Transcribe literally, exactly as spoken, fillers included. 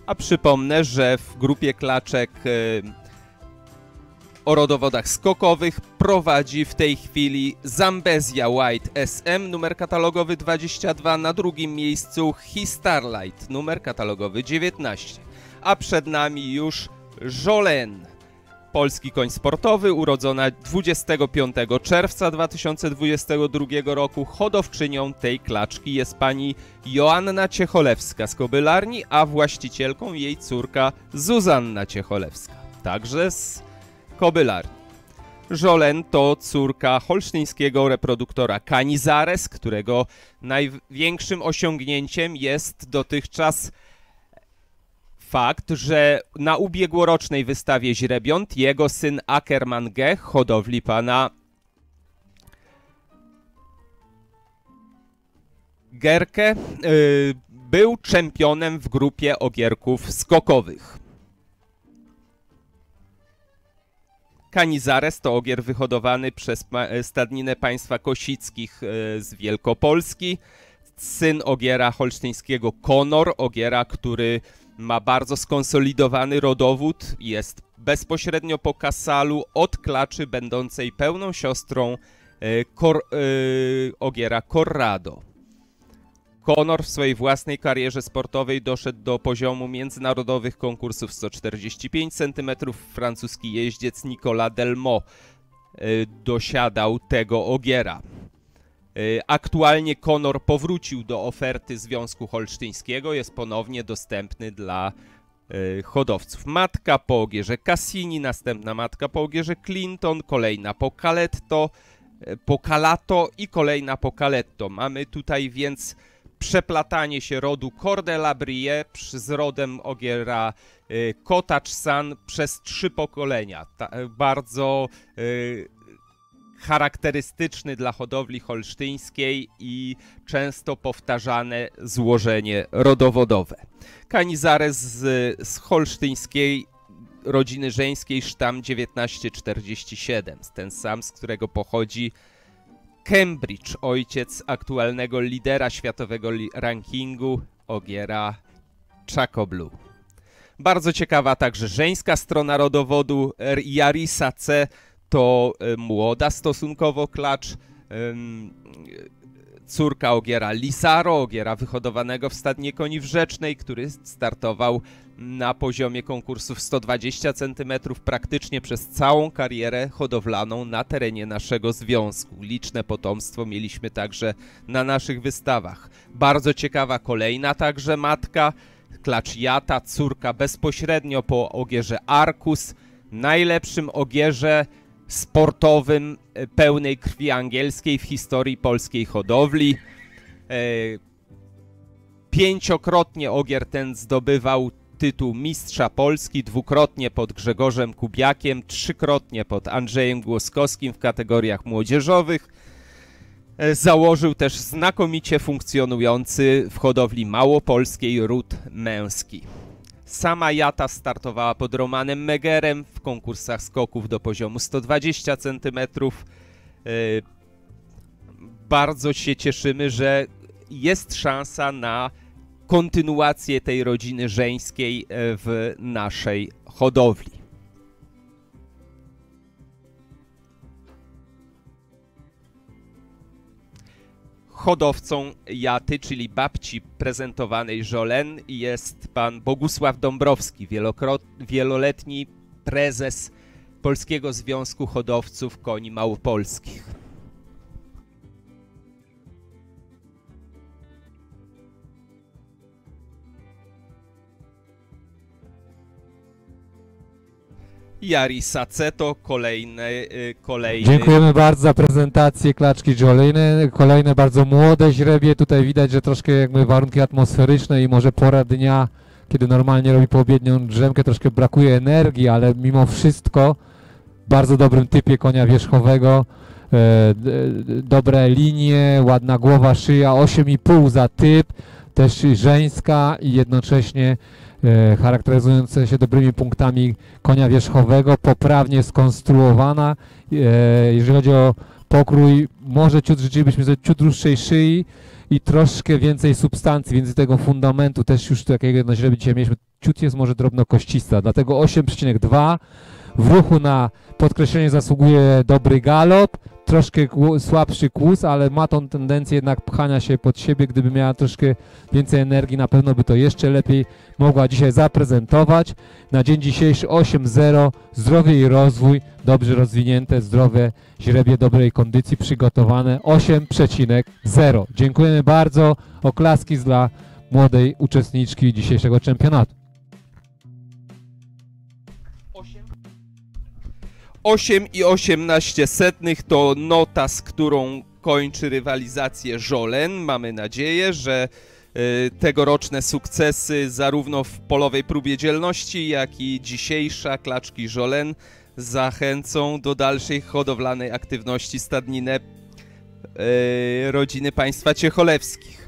A przypomnę, że w grupie klaczek o rodowodach skokowych prowadzi w tej chwili Zambezia White S M, numer katalogowy dwadzieścia dwa, na drugim miejscu He-Starlight, numer katalogowy dziewiętnaście. A przed nami już Jolene, polski koń sportowy, urodzona dwudziestego piątego czerwca dwa tysiące dwudziestego drugiego roku. Hodowczynią tej klaczki jest pani Joanna Ciecholewska z Kobylarni, a właścicielką jej córka Zuzanna Ciecholewska, także z Kobylarni. Jolene to córka holsztyńskiego reproduktora Canizares, którego największym osiągnięciem jest dotychczas fakt, że na ubiegłorocznej wystawie źrebiąt jego syn Ackerman G. hodowli pana Gerke yy, był czempionem w grupie ogierków skokowych. Canizares to ogier wyhodowany przez stadninę państwa Kosickich z Wielkopolski. Syn ogiera holsztyńskiego Konor, ogiera, który ma bardzo skonsolidowany rodowód, jest bezpośrednio po Kasalu od klaczy będącej pełną siostrą kor, yy, ogiera Corrado. Konor w swojej własnej karierze sportowej doszedł do poziomu międzynarodowych konkursów sto czterdzieści pięć centymetrów. Francuski jeździec Nicolas Delmot yy, dosiadał tego ogiera. Yy, aktualnie Konor powrócił do oferty Związku Holsztyńskiego, jest ponownie dostępny dla yy, hodowców. Matka po ogierze Cassini, następna matka po ogierze Clinton, kolejna po Caletto, yy, po Calato i kolejna po Caletto. Mamy tutaj więc przeplatanie się rodu Cœur de la Brie z rodem ogiera y, Cottage Sun przez trzy pokolenia. Ta, bardzo y, charakterystyczny dla hodowli holsztyńskiej i często powtarzane złożenie rodowodowe. Canizares z, z holsztyńskiej rodziny żeńskiej sztam dziewiętnaście czterdzieści siedem, ten sam, z którego pochodzi Cambridge, ojciec aktualnego lidera światowego li rankingu ogiera Chaco Blue. Bardzo ciekawa także żeńska strona rodowodu. Yarisa C to y, młoda stosunkowo klacz, y, córka ogiera Lisaro, ogiera wyhodowanego w stadnie koni wrzecznej, który startował na poziomie konkursów sto dwadzieścia centymetrów praktycznie przez całą karierę hodowlaną na terenie naszego związku. Liczne potomstwo mieliśmy także na naszych wystawach. Bardzo ciekawa kolejna także matka, klacz Jata, córka bezpośrednio po ogierze Arcus, najlepszym ogierze sportowym pełnej krwi angielskiej w historii polskiej hodowli. Pięciokrotnie ogier ten zdobywał tytuł mistrza Polski, dwukrotnie pod Grzegorzem Kubiakiem, trzykrotnie pod Andrzejem Głoskowskim w kategoriach młodzieżowych. Założył też znakomicie funkcjonujący w hodowli małopolskiej ród męski. Sama Jata startowała pod Romanem Megerem w konkursach skoków do poziomu sto dwadzieścia centymetrów. Bardzo się cieszymy, że jest szansa na kontynuację tej rodziny żeńskiej w naszej hodowli. Hodowcą Jaty, czyli babci prezentowanej Jolene, jest pan Bogusław Dąbrowski, wieloletni prezes Polskiego Związku Hodowców Koni Małopolskich. Yarisa C to kolejny, kolejny... Dziękujemy bardzo za prezentację klaczki Jolene. Kolejne bardzo młode źrebie. Tutaj widać, że troszkę jakby warunki atmosferyczne i może pora dnia, kiedy normalnie robi poobiednią drzemkę, troszkę brakuje energii, ale mimo wszystko w bardzo dobrym typie konia wierzchowego. E, dobre linie, ładna głowa, szyja, osiem i pół za typ, też żeńska i jednocześnie e, charakteryzująca się dobrymi punktami konia wierzchowego, poprawnie skonstruowana. E, jeżeli chodzi o pokrój, może ciut życzylibyśmy sobie ciut dłuższej szyi i troszkę więcej substancji, więcej tego fundamentu, też już takiego na źrebi dzisiaj mieliśmy, ciut jest może drobno koścista, dlatego osiem przecinek dwa. W ruchu na podkreślenie zasługuje dobry galop, troszkę słabszy kłus, ale ma tą tendencję jednak pchania się pod siebie. Gdyby miała troszkę więcej energii, na pewno by to jeszcze lepiej mogła dzisiaj zaprezentować. Na dzień dzisiejszy osiem zero, zdrowie i rozwój, dobrze rozwinięte, zdrowe źrebie dobrej kondycji, przygotowane osiem przecinek zero. Dziękujemy bardzo, oklaski dla młodej uczestniczki dzisiejszego czempionatu. osiem i osiemnaście setnych to nota, z którą kończy rywalizację Żolen. Mamy nadzieję, że y, tegoroczne sukcesy zarówno w polowej próbie dzielności, jak i dzisiejsza klaczki Żolen zachęcą do dalszej hodowlanej aktywności stadninę y, rodziny państwa Ciecholewskich.